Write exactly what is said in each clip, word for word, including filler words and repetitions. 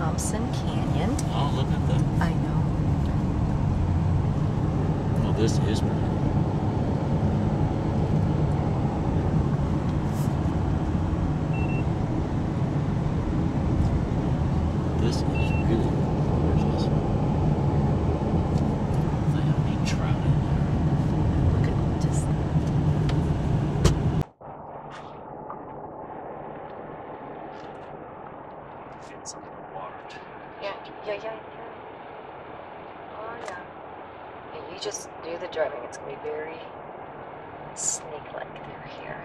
Thompson Canyon. Oh, look at that. I know. Oh, this is pretty. This is really gorgeous. They have neat trout in there. Look at just Get some of the water too. yeah, yeah, yeah, yeah. Oh yeah. Yeah, you just do the driving. It's gonna be very snake-like through here.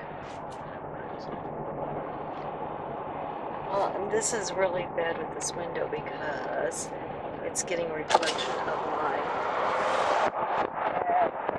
Well, and this is really bad with this window because it's getting reflection of my